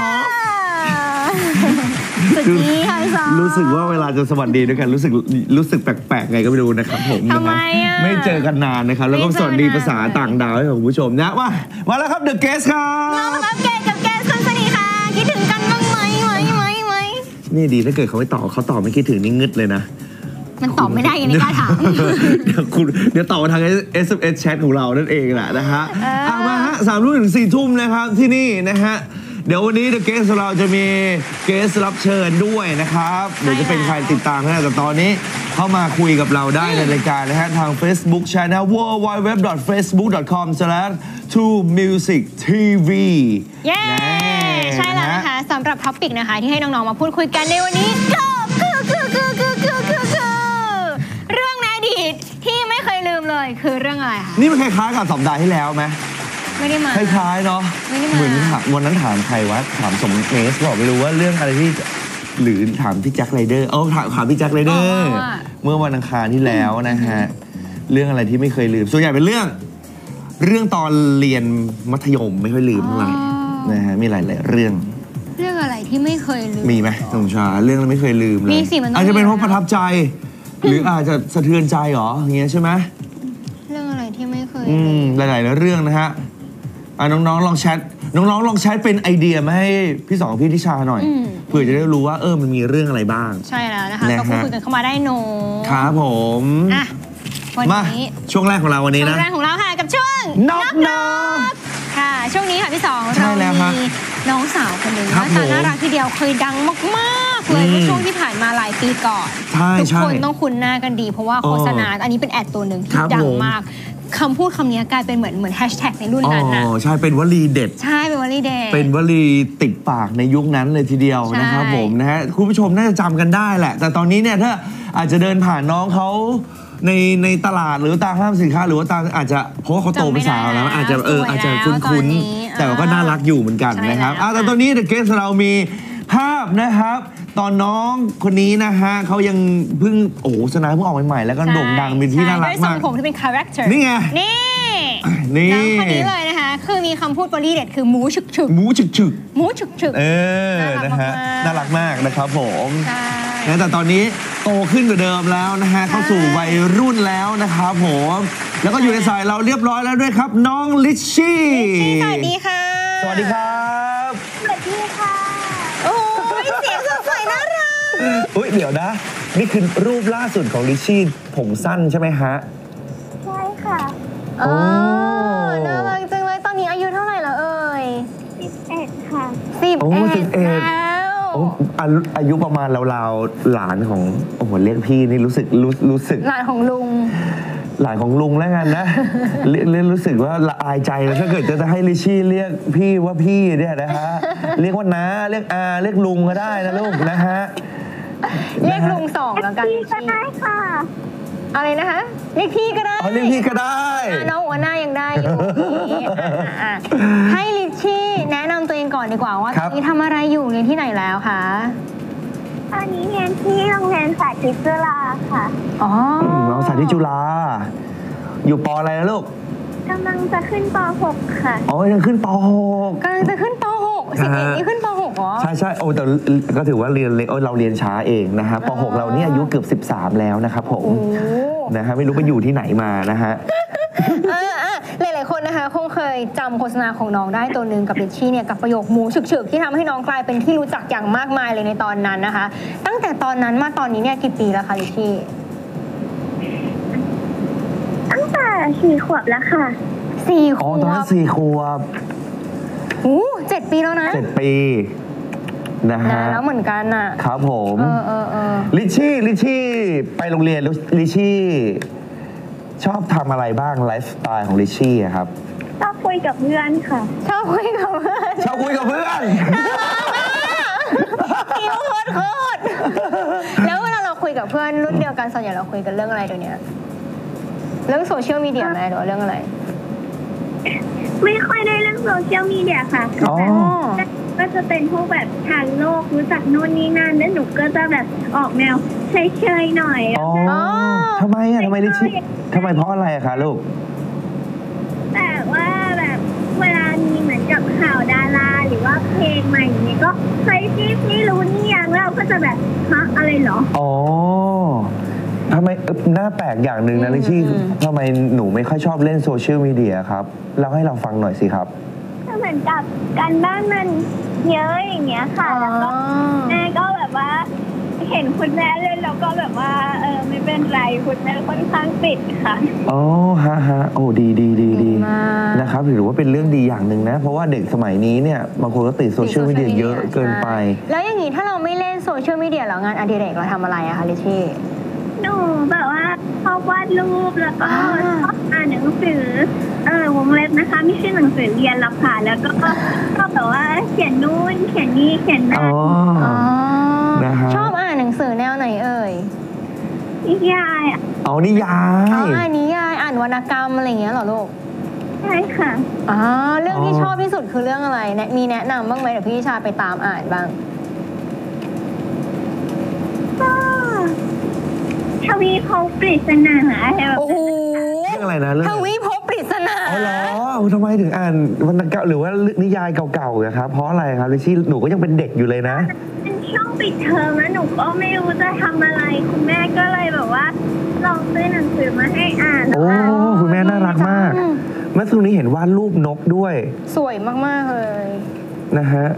สวัสดีค่ะพี่ซอรู้สึกว่าเวลาจะสวัสดีด้วยกันรู้สึกแปลกๆไงก็ไม่รู้นะครับผมทำไมไม่เจอกันนานนะครับแล้วก็สวัสดีภาษาต่างดาวให้กับคุณผู้ชมนะมาแล้วครับเดอะเกสครับมาแล้วเกสกับเกสคนสนิทค่ะคิดถึงกันบ้างไหมนี่ดีถ้าเกิดเขาไม่ตอบไม่คิดถึงนี่งึดเลยนะมันตอบไม่ได้ยังไม่กล้าถามเดี๋ยวตอบมาทาง SMS แชทของเรานั่นเองแหละนะฮะมาฮะ3 ทุ่มถึง 4 ทุ่มนะครับที่นี่นะฮะเดี๋ยววันนี้เดอะเกสเราจะมีเกสรับเชิญด้วยนะครับเดี๋ยวจะเป็นใครติดตามนะแต่ตอนนี้เข้ามาคุยกับเราได้ในรายการนะฮะทาง Facebook Channel www.facebook.com/truemusictv เย้ใช่แล้วนะคะสำหรับท็อปิกนะคะที่ให้น้องๆมาพูดคุยกันในวันนี้ก็คือเรื่องในอดีตที่ไม่เคยลืมเลยคือเรื่องอะไรคะนี่มันคล้ายๆกับสัปดาห์ที่แล้วไหมไม่ได้มาคล้ายๆเนาะเหมือนวันนั้นถามใครวะถามสมเนสบอกไม่รู้ว่าเรื่องอะไรที่หรือถามพี่แจ็คไรเดอร์ถามพี่แจ็คไรเดอร์เมื่อวันอังคารที่แล้วนะฮะเรื่องอะไรที่ไม่เคยลืมส่วนใหญ่เป็นเรื่องตอนเรียนมัธยมไม่ค่อยลืมเท่าไหร่นะฮะมีหลายๆเรื่องอะไรที่ไม่เคยลืมมีไหมสงชาเรื่องอะไรไม่เคยลืมเลยอาจจะเป็นเพราะประทับใจหรืออาจจะสะเทือนใจหรออย่างเงี้ยใช่ไหมเรื่องอะไรที่ไม่เคยหลายๆเรื่องนะฮะน้องๆลองแชทเป็นไอเดียมาให้พี่สองพี่ทิชาหน่อยเพื่อจะได้รู้ว่ามันมีเรื่องอะไรบ้างใช่แล้วนะคะก็คุยกันเข้ามาได้โน้ครับผมวันนี้ช่วงแรกของเราวันนี้นะช่วงแรกของเราค่ะกับช่วงน็อกค่ะช่วงนี้ค่ะพี่สองเรามีน้องสาวคนหนึ่งหน้าตาน่ารักทีเดียวเคยดังมากๆเลยในช่วงที่ผ่านมาหลายปีก่อนทุกคนต้องคุ้นหน้ากันดีเพราะว่าโฆษณาอันนี้เป็นแอดตัวหนึ่งที่ดังมากคำพูดคำนี้กลายเป็นเหมือนแฮชแท็กในรุ่นนั้นนะใช่เป็นวลีเด็ดใช่เป็นวลีเด็ดเป็นวลีติดปากในยุคนั้นเลยทีเดียวนะครับผมนะฮะคุณผู้ชมน่าจะจำกันได้แหละแต่ตอนนี้เนี่ยถ้าอาจจะเดินผ่านน้องเขาในตลาดหรือตามห้างสินค้าหรือว่าตามอาจจะเพราะว่าเขาโตเป็นสาวแล้วอาจจะคุ้นๆแต่ก็น่ารักอยู่เหมือนกันนะครับแต่ตอนนี้เดอะเกสเรามีภาพนะครับตอนน้องคนนี้นะฮะเขายังเพิ่งโฆษณาเพิ่งออกใหม่ๆแล้วก็โด่งดังเป็นที่น่ารักมากด้วยทรงผมที่เป็นคาแรคเตอร์นี่ไงน้องคนนี้เลยนะคะคือมีคำพูดวลีเด็ดคือหมูฉึกนะฮะน่ารักมากนะครับผมแต่ตอนนี้โตขึ้นกว่าเดิมแล้วนะฮะเข้าสู่วัยรุ่นแล้วนะครับผมแล้วก็อยู่ในสายเราเรียบร้อยแล้วด้วยครับน้องลิชชี่สวัสดีค่ะสวัสดีครับสวัสดีค่ะโอ้ยเสียงสดใสน่ารักเดี๋ยวนะนี่คือรูปล่าสุดของลิชชี่ผมสั้นใช่ไหมฮะใช่ค่ะน่ารักจังเลยตอนนี้อายุเท่าไหร่แล้วเอ่ย 11ค่ะ 11แล้วอายุประมาณราวๆหลานของเรียกพี่นี่รู้สึกหลานของลุงแล้วกันนะรู้สึกว่าละอายใจแล้วถ้าเกิดจะให้ลิชชี่เรียกพี่ว่าพี่เนี่ยนะฮะเรียกว่าน้าเรียกอาเรียกลุงก็ได้นะลูกนะฮะเรียกลุง2แล้วกันลิชชี่ได้ค่ะอะไรนะคะเรียกพี่ก็ได้เรียกพี่ก็ได้น้องหัวหน้ายังได้อยู่ให้ลิชชี่แนะนำตัวเองก่อนดีกว่าว่าตอนนี้ทำอะไรอยู่เรียนที่ไหนแล้วคะตอนนี้เรียนที่โรงเรียนสาธิตจุฬาค่ะน้องสาธิตจุฬาอยู่ป.อะไรนะลูกกำลังจะขึ้นป.6 ค่ะยังขึ้นป.6 กำลังจะขึ้นป.6 11นี่ขึ้นป.6 เหรอใช่แต่ก็ถือว่าเรียนเล็กเราเรียนช้าเองนะฮะป.6 เราเนี่ยอายุเกือบ13แล้วนะครับผมนะฮะไม่รู้ไปอยู่ที่ไหนมานะฮะหลายๆคนนะคะคงเคยจำโฆษณาของน้องได้ตัวหนึ่งกับลิชชี่เนี่ยกับประโยคหมูฉึกๆที่ทำให้น้องกลายเป็นที่รู้จักอย่างมากมายเลยในตอนนั้นนะคะตั้งแต่ตอนนั้นมาตอนนี้เนี่ยกี่ปีแล้วคะลิชชี่ตั้งแต่4 ขวบแล้วค่ะ 4 ขวบตอนนั้น4 ขวบ 7 ปีแล้วนะ 7 ปีนะฮะแล้วเหมือนกันน่ะครับผมลิชชี่ไปโรงเรียนลิชชี่ชอบทำอะไรบ้างไลฟ์สไตล์ของลิชชี่ครับชอบคุยกับเพื่อนค่ะชอบคุยกับเพื่อนคิ้วโคตรแล้วเวลาเราคุยกับเพื่อนรุ่นเดียวกันส่วนใหญ่เราคุยกันเรื่องอะไรเดี๋ยวนี้เรื่องโซเชียลมีเดียไหมหรือเรื่องอะไรไม่ค่อยได้เรื่องโซเชียลมีเดียค่ะก็จะเป็นพวกแบบทางโลกรู้จักโน่นนี่นั่นแล้วหนูก็จะแบบออกแนวเฉยๆหน่อยทำไมลิชชี่ทำไมเพราะอะไรคะลูกแต่ว่าแบบเวลามีเหมือนกับข่าวดาราหรือว่าเพลงใหม่ๆอย่างนี้ก็เฮ้ยพี่รู้นี่ยังเราก็จะแบบฮะอะไรเหรออ๋อทำไมน่าแปลกอย่างหนึ่งนะลิชี่ทำไมหนูไม่ค่อยชอบเล่นโซเชียลมีเดียครับเล่าให้เราฟังหน่อยสิครับเหมือนกับการบ้านมันเยอะอย่างเงี้ยค่ะแล้วก็แม่ก็แบบว่าเห็นคุณแม่เล่นแล้วก็แบบว่าไม่เป็นไรคุณแม่ค่อนข้างติดค่ะอ๋อฮะโอ้ดีนะครับถือว่าเป็นเรื่องดีอย่างหนึ่งนะเพราะว่าเด็กสมัยนี้เนี่ยบางคนก็ติดโซเชียลมีเดียเยอะเกินไปแล้วอย่างนี้ถ้าเราไม่เล่นโซเชียลมีเดียแล้วงานอดิเรกเราทำอะไรอะคะลิชี่หนูแบบว่าชอบวาดรูปแล้วก็ชอบอ่านหนังสือวงเล็บนะคะไม่ใช่หนังสือเรียนหรอกค่ะแล้วก็ชอบแบบว่าเขียนนู่นเขียนนี่เขียนนั่นชอบอ่านหนังสือแนวไหนเอ่ยนิยายนิยายอ่านนิยายอ่านวรรณกรรมอะไรอย่างเงี้ยเหรอลูกใช่ค่ะเรื่องที่ชอบที่สุดคือเรื่องอะไรมีแนะนำบ้างไหมเดี๋ยวพี่ชาไปตามอ่านบ้างทวีภพปริศนาโอ้โหเรื่องอะไรนะเรื่องทวีภพปริศนาอ๋อเหรอทำไมถึงอ่านวรรณกรรมหรือว่านิยายเก่าๆอะครับเพราะอะไรครับลิชี่หนูก็ยังเป็นเด็กอยู่เลยนะเป็นช่วงปิดเทอมแล้วหนูก็ไม่รู้จะทำอะไรคุณแม่ก็เลยแบบว่าลองซื้อหนังสือมาให้อ่านโอ้คุณแม่น่ารักมากเมื่อสักครู่นี้เห็นวาดรูปนกด้วยสวยมากๆเลยนะฮะ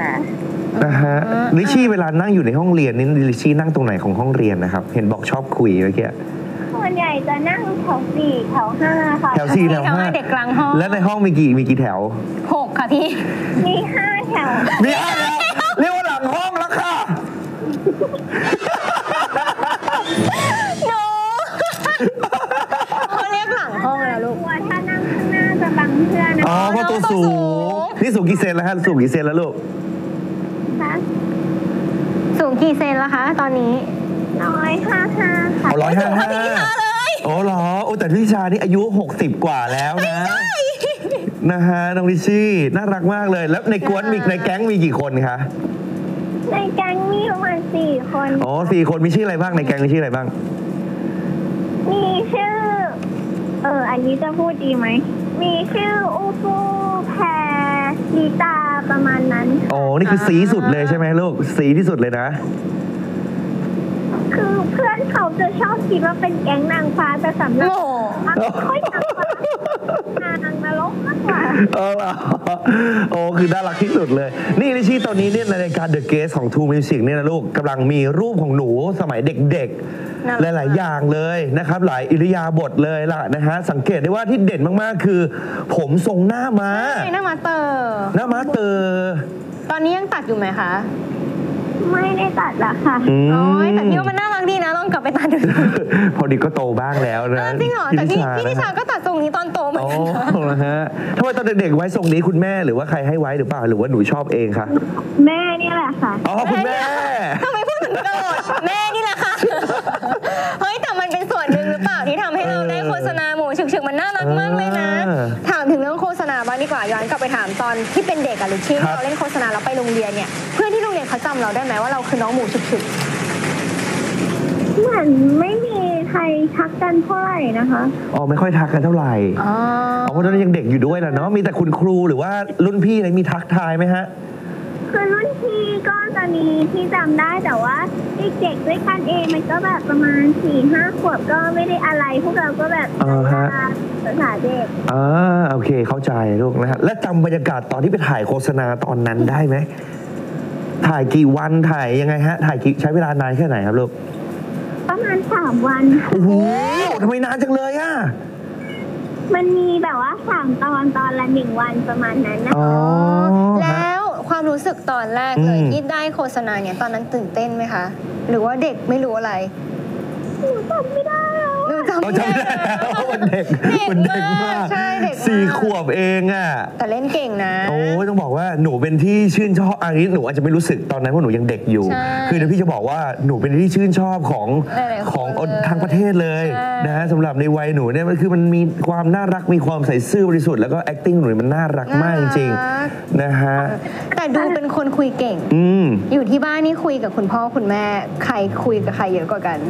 ลิชี่เวลานั่งอยู่ในห้องเรียนนี่ลิชี่นั่งตรงไหนของห้องเรียนนะครับเห็นบอกชอบคุยเมื่อกี้ส่วนใหญ่จะนั่งแถว4แถว5ค่ะแถว4แถว5 เด็กกลางห้องและในห้องมีกี่แถว 6ค่ะพี่มี5แถวมี5แถวเรียกว่าหลังห้องแล้วค่ะหนูเขาเรียกหลังห้องแล้วลูกถ้านั่งข้างหน้าจะบังเพื่อนเพราะตัวสูงนี่สูงกี่เซนแล้วฮะสูงกี่เซนแล้วลูกสูงกี่เซนแล้วคะตอนนี้ 155ค่ะ 155โอ้เหรอโอ้แต่พี่ชานี่อายุ60กว่าแล้วนะนะฮะน้องลิชี่น่ารักมากเลยแล้วในกวนในแก๊งมีกี่คนคะในแก๊งมีประมาณ4คนอ๋อ4คนมีชื่ออะไรบ้างในแก๊งมีชื่ออะไรบ้างมีชื่ออันนี้จะพูดดีไหมมีชื่ออูฟูแพรลีตาประมาณนั้นอ๋อนี่คือสีสุดเลยใช่ไหมลูกสีที่สุดเลยนะคือเพื่อนเขาจะชอบคิดว่าเป็นแก๊งนางฟ้าแต่สำหรับค่อยนางฟ้านางนรกมากกว่าโอ้คือน่ารักที่สุดเลยนี่ลิชี่ตอนนี้เนี่ยในรายการ The Guest ของ True Music เนี่ยนะลูกกำลังมีรูปของหนูสมัยเด็กๆหลายๆอย่างเลยนะครับหลายอิริยาบถเลยล่ะนะฮะสังเกตได้ว่าที่เด่นมากๆคือผมทรงหน้าม้าหน้าม้าเตอตอนนี้ยังตัดอยู่ไหมคะไม่ได้ตัดละค่ะแต่พี่ว่ามันน่ารักดีนะลองกลับไปตัดดูพอดีก็โตบ้างแล้วนะจริงเหรอแต่พี่นิชาก็ตัดทรงนี้ตอนโตเหมือนกันนะฮะทำไมตอนเด็กๆไว้ทรงนี้คุณแม่หรือว่าใครให้ไว้หรือเปล่าหรือว่าหนูชอบเองคะแม่นี่แหละค่ะคุณแม่ทำไมพูดถึงโกรธแม่นี่แหละค่ะเฮ้ยแต่มันเป็นส่วนหนึ่งหรือเปล่าที่ทำให้เราได้โฆษณาหมูฉึกๆมันน่ารักมากเลยนะถามถึงเรื่องโฆษณาบ้างดีกว่าย้อนกลับไปถามตอนที่เป็นเด็กอะหรือที่เราเล่นโฆษณาเราไปโรงเรียนเนี่ยเพื่อนที่โรงเรียนเขาจำเราได้ไหมว่าเราคือน้องหมูฉึกเหมือนไม่มีใครทักกันเท่าไหร่นะคะไม่ค่อยทักกันเท่าไหร่เพราะตอนนั้นยังเด็กอยู่ด้วยแหละเนาะมีแต่คุณครูหรือว่ารุ่นพี่อะไรมีทักทายไหมฮะคือรุ่นพี่ก็จะมีที่จำได้แต่ว่าเด็กๆด้วยกันเองมันก็แบบประมาณ 4-5 ขวบก็ไม่ได้อะไรพวกเราก็แบบภาษาเด็กโอเคเข้าใจลูกนะฮะและจำบรรยากาศตอนที่ไปถ่ายโฆษณาตอนนั้นได้ไหมถ่ายกี่วันถ่ายยังไงฮะถ่ายใช้เวลานานแค่ไหนครับลูกประมาณ3 วันโอ้โหทำไมนานจังเลยอ่ะมันมีแบบว่า3 ตอนละ1 วันประมาณนั้นนะคะแล้วความรู้สึกตอนแรกเลยที่ได้โฆษณาเนี่ยตอนนั้นตื่นเต้นไหมคะหรือว่าเด็กไม่รู้อะไรหนูจำไม่ได้หนูจำไม่ได้มันเด็กมาก4 ขวบเองอ่ะแต่เล่นเก่งนะโอ้ต้องบอกว่าหนูเป็นที่ชื่นชอบอันนี้หนูอาจจะไม่รู้สึกตอนนั้นเพราะหนูยังเด็กอยู่คือเดี๋ยวพี่จะบอกว่าหนูเป็นที่ชื่นชอบของทางประเทศเลยนะสำหรับในวัยหนูเนี่ยมันคือมันมีความน่ารักมีความใส่ซื่อบริสุทธิ์แล้วก็ acting หนูมันน่ารักมากจริงๆนะฮะแต่ดูเป็นคนคุยเก่งอยู่ที่บ้านนี่คุยกับคุณพ่อคุณแม่ใครคุยกับใครเยอะกว่ากัน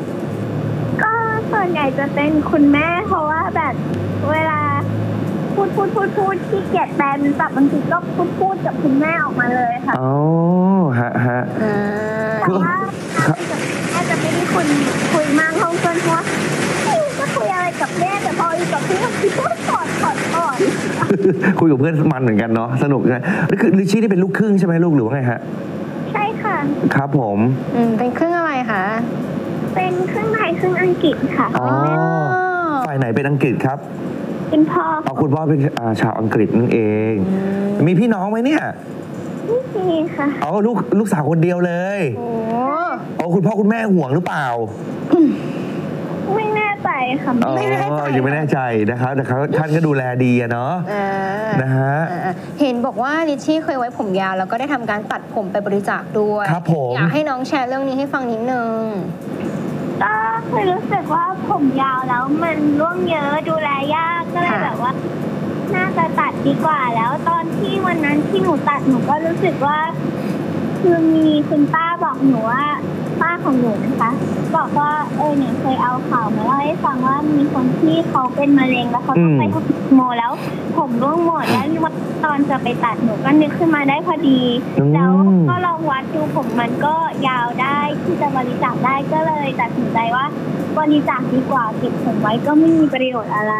ก็ส่วนใหญ่จะเป็นคุณแม่เพราะว่าแบบเวลาพูดพูดขี้เกียจแปลเป็นศัพท์บางทีก็พูดกับคุณแม่ออกมาเลยค่ะอ๋อฮะแต่ว่าแม่จะไม่ได้คุยมากเท่าเพื่อนเพราะว่าจะคุยอะไรกับแม่แต่พออยู่กับเพื่อนก็กอดคุยกับเพื่อนมันเหมือนกันเนาะสนุกนะนี่คือลิชชี่ที่เป็นลูกครึ่งใช่ไหมลูกหรือว่าไงฮะใช่ค่ะครับผมเป็นครึ่งอะไรคะเป็นครึ่งไทยครึ่งอังกฤษค่ะอ๋อฝ่ายไหนเป็นอังกฤษครับคุณพ่อคุณพ่อเป็นชาวอังกฤษนั่นเองมีพี่น้องไหมเนี่ยไม่มีค่ะลูกสาวคนเดียวเลยโอ้คุณพ่อคุณแม่ห่วงหรือเปล่าไม่แน่ใจค่ะไม่แน่ใจยังไม่แน่ใจนะครับแต่ท่านก็ดูแลดีอะเนาะนะฮะเห็นบอกว่าลิชชี่เคยไว้ผมยาวแล้วก็ได้ทำการตัดผมไปบริจาคด้วยครับผมอยากให้น้องแชร์เรื่องนี้ให้ฟังนิดนึงก็เคยรู้สึกว่าผมยาวแล้วมันร่วงเยอะดูแลยากก็เลยแบบว่าน่าจะตัดดีกว่าแล้วตอนที่วันนั้นที่หนูตัดหนูก็รู้สึกว่าคือมีคุณป้าบอกหนูว่าป้าของหนูนะคะบอกว่าเนี่ยเคยเอาข่าวมาเล่าให้ฟังว่ามีคนที่เขาเป็นมะเร็งแล้วเขาต้องไปทำคีโมแล้วผมร่วงหมดแล้วตอนจะไปตัดหนูก็นึกขึ้นมาได้พอดีแล้วก็ลองวัดดูผมมันก็ยาวได้ที่จะบริจาคได้ก็เลยตัดสินใจว่าบริจาคดีกว่าเก็บผมไว้ก็ไม่มีประโยชน์อะไร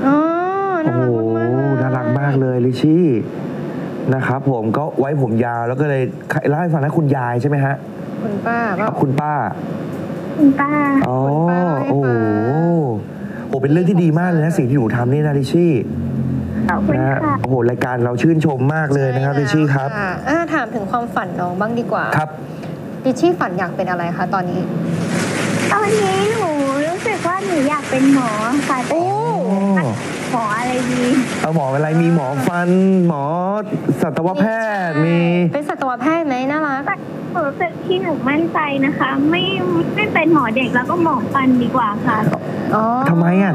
น่ารักมากเลยลิชชี่นะครับผมก็ไว้ผมยาวแล้วก็เลยเล่าให้ฟังนะคุณยายใช่ไหมฮะคุณป้าอ๋อโอ้โหเป็นเรื่องที่ดีมากเลยนะสิ่งที่หนูทำนี่นะลิชชี่นะโอ้โหรายการเราชื่นชมมากเลยนะครับลิชชี่ครับถามถึงความฝันน้องบ้างดีกว่าครับลิชชี่ฝันอยากเป็นอะไรคะตอนนี้หนูรู้สึกว่าหนูอยากเป็นหมอค่ะหมออะไรดีหมออะไรมีหมอฟันหมอสัตวแพทย์มีเป็นสัตวแพทย์ไหมน่ารักรู้สึกที่หนูมั่นใจนะคะไม่เป็นหมอเด็กแล้วก็หมอฟันดีกว่าค่ะทำไมอ่ะ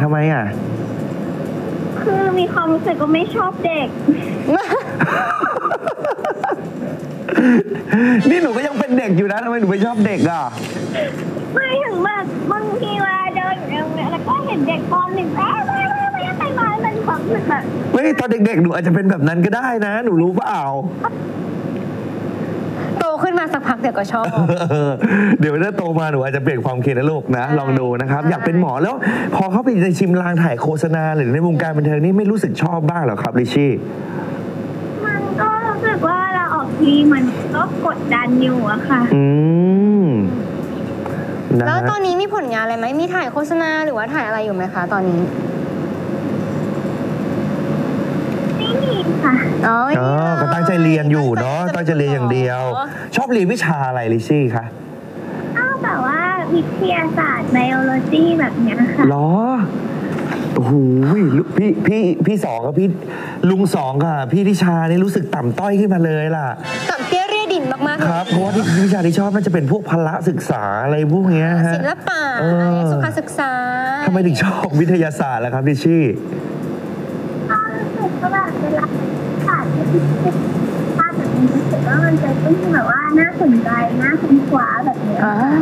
คือมีความรู้สึกว่าไม่ชอบเด็กนี่หนูก็ยังเป็นเด็กอยู่นะทำไมหนูไม่ชอบเด็กอ่ะไม่ถึงแบบบางทีเวลาเดินแล้วก็เห็นเด็กตอนหนึ่งไม่ไปมาเป็นความรู้สึกแบบตอนเด็กๆหนูอาจจะเป็นแบบนั้นก็ได้นะหนูรู้เปล่าโตขึ้นมาสักพักเดี๋ยวก็ชอบเดี๋ยวถ้าโตมาหนูอาจจะเปลี่ยนความคิดนะลูกนะลองดูนะครับอยากเป็นหมอแล้วพอเข้าไปในชิมลางถ่ายโฆษณาหรือในวงการบันเทิงนี่ไม่รู้สึกชอบบ้างหรอครับลิชชี่มันก็รู้สึกว่าเราออกทีมันก็กดดันอยู่อะค่ะแล้วตอนนี้มีผลงานอะไรไหมมีถ่ายโฆษณาหรือว่าถ่ายอะไรอยู่ไหมคะตอนนี้ไม่มีค่ะก็ตั้งใจเรียนอยู่เนาะตั้งใจเรียนอย่างเดียวชอบเรียนวิชาอะไรลิชี่คะแบบว่าวิทยาศาสตร์ไบโอโลจีแบบเนี้ยค่ะหรอโอ้โหพี่สองกับพี่ลุงสองค่ะพี่ทิชาเนี่ยรู้สึกต่ำต้อยขึ้นมาเลยล่ะต่ำเตี้ยเรียดินมากๆครับเพราะว่าที่วิชาที่ชอบน่าจะเป็นพวกพละศึกษาอะไรพวกเนี้ยฮะศิลปะสุขศึกษาทำไมถึงชอบวิทยาศาสตร์ล่ะครับดิชี่ก็แบบเวลาศาสตร์ที่ภาพแบบนี้รู้สึกว่ามันจะต้องแบบว่าน่าสนใจน่าค้นคว้าแบบนี้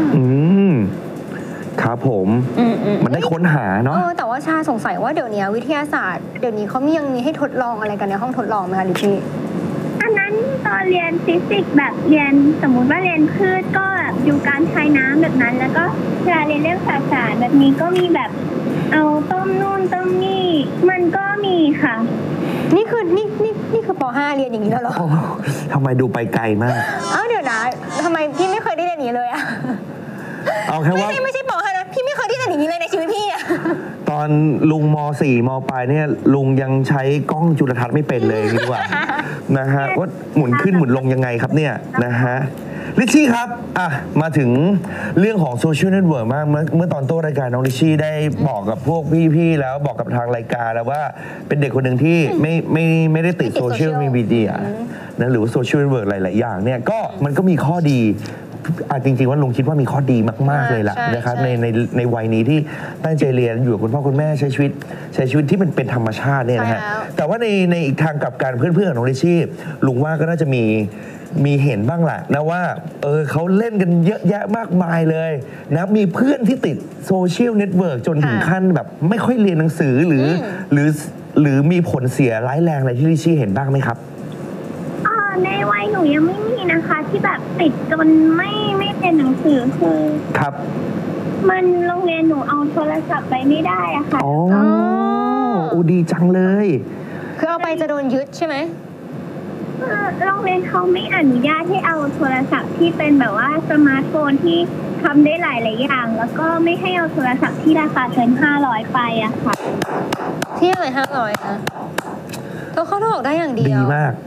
ครับผมมันได้ค้นหาเนาะแต่ว่าชาสงสัยว่าเดี๋ยวนี้วิทยาศาสตร์เดี๋ยวนี้เขายังมีให้ทดลองอะไรกันในห้องทดลองไหมคะลิชี่อันนั้นตอนเรียนฟิสิกส์แบบเรียนสมมุติว่าเรียนพืชก็แบบดูการใช้น้ำแบบนั้นแล้วก็เวลาเรียนเรื่องศาสตร์แบบนี้ก็มีแบบเอาต้มนู่นต้มนี่มันก็มีค่ะนี่คือป .5 เรียนอย่างนี้แล้วเหรอทำไมดูไปไกลมากเดี๋ยวนะทำไมพี่ไม่เคยได้เรียนอย่างนี้เลยอะเอาแค่ว่าไม่ใช่ป .5 นะพี่ไม่เคยได้เรียนอย่างนี้เลยในชีวิตพี่อะตอนลุงม.4 ม.ปลายเนี่ยลุงยังใช้กล้องจุลทรรศน์ไม่เป็นเลยดีกว่านะฮะว่าหมุนขึ้นหมุนลงยังไงครับเนี่ยนะฮะลิชชี่ครับมาถึงเรื่องของโซเชียลเน็ตเวิร์กมากเมื่อตอนต้นรายการน้องลิชชี่ได้บอกกับพวกพี่ๆแล้วบอกกับทางรายการแล้วว่าเป็นเด็กคนหนึ่งที่ไม่ได้ติดโซเชียลมีเดียนะหรือว่าโซเชียลเน็ตเวิร์กหลายๆอย่างเนี่ยก็มันก็มีข้อดีจริงๆว่าลุงคิดว่ามีข้อดีมากๆเลยล่ะนะครับในวัยนี้ที่ตั้งใจเรียนอยู่กับคุณพ่อคุณแม่ใช้ชีวิตที่มันเป็นธรรมชาติเนี่ยนะฮะแต่ว่าในอีกทางกลับกันเพื่อนๆของน้องลิชชี่ลุงว่าก็น่าจะมีเห็นบ้างแหละนะว่าเขาเล่นกันเยอะแยะมากมายเลยนะมีเพื่อนที่ติดโซเชียลเน็ตเวิร์กจนถึงขั้นแบบไม่ค่อยเรียนหนังสือหรือหรือมีผลเสียร้ายแรงอะไรที่ลิชี่เห็นบ้างไหมครับในวัยหนูยังไม่มีนะคะที่แบบติดจนไม่เรียนหนังสือคือครับมันโรงเรียนหนูเอาโทรศัพท์ไปไม่ได้อะค่ะอ๋อดีจังเลยคือเอาไปจะโดนยึดใช่ไหมโรงเรียนเขาไม่อนุญาตให้เอาโทรศัพท์ที่เป็นแบบว่าสมาร์ทโฟนที่ทำได้หลายอย่างแล้วก็ไม่ให้เอาโทรศัพท์ที่ราคาเกิน500ไปอะค่ะที่อะไร500นะเขาออกได้อย่างเดียวดีมาก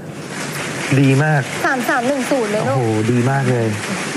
3310เลยลูกโอ้โหดีมากเลย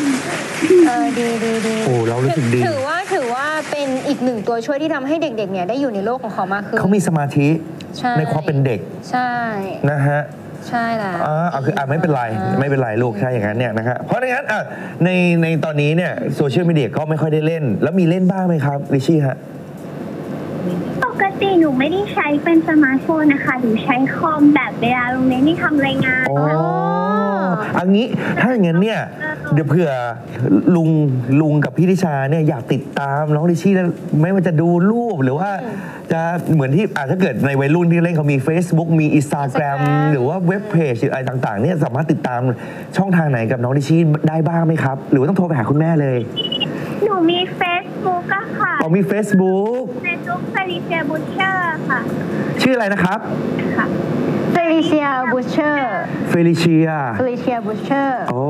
ดีโอ้เรารู้สึกดีถือว่าเป็นอีกหนึ่งตัวช่วยที่ทำให้เด็กๆเนี่ยได้อยู่ในโลกของเขามากขึ้นเขามีสมาธิในความเป็นเด็กใช่นะฮะใช่แล้วคือไม่เป็นไรลูกใช่อย่างนั้นเนี่ยนะฮะเพราะงั้นในตอนนี้เนี่ยโซเชียลมีเดียก็ไม่ค่อยได้เล่นแล้วมีเล่นบ้างไหมครับลิชี่ฮะปกติหนูไม่ได้ใช้เป็นสมาร์ทโฟนนะคะหนูใช้คอมแบบเวลาโรงเรียนที่ทำรายงานอันนี้ถ้าอย่างนั้นเนี่ยเดี๋ยวเผื่อลุงกับพี่ทิชาเนี่ยอยากติดตามน้องลิชี่ไม่ว่าจะดูรูปหรือว่าจะเหมือนที่ถ้าเกิดในวัยรุ่นที่เล่นเขามี Facebook มี Instagram หรือว่าเว็บเพจอะไรต่างๆเนี่ยสามารถติดตามช่องทางไหนกับน้องลิชี่ได้บ้างไหมครับหรือว่าต้องโทรไปหาคุณแม่เลยหนูมี Facebook อะค่ะมี Facebook Felicia Butcher ค่ะชื่ออะไรนะครับค่ะ Felicia Butcher Felicia Butcher โอ้